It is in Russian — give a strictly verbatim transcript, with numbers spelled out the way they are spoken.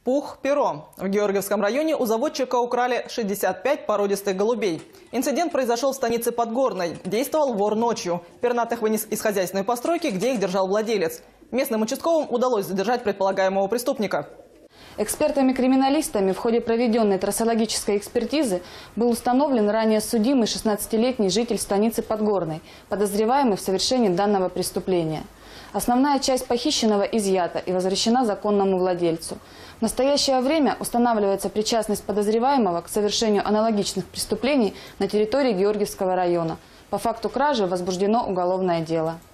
Пух-перо. В Георгиевском районе у заводчика украли шестьдесят пять породистых голубей. Инцидент произошел в станице Подгорной. Действовал вор ночью. Пернатых вынес из хозяйственной постройки, где их держал владелец. Местным участковым удалось задержать предполагаемого преступника. Экспертами-криминалистами в ходе проведенной трассологической экспертизы был установлен ранее судимый шестнадцатилетний житель станицы Подгорной, подозреваемый в совершении данного преступления. Основная часть похищенного изъята и возвращена законному владельцу. В настоящее время устанавливается причастность подозреваемого к совершению аналогичных преступлений на территории Георгиевского района. По факту кражи возбуждено уголовное дело.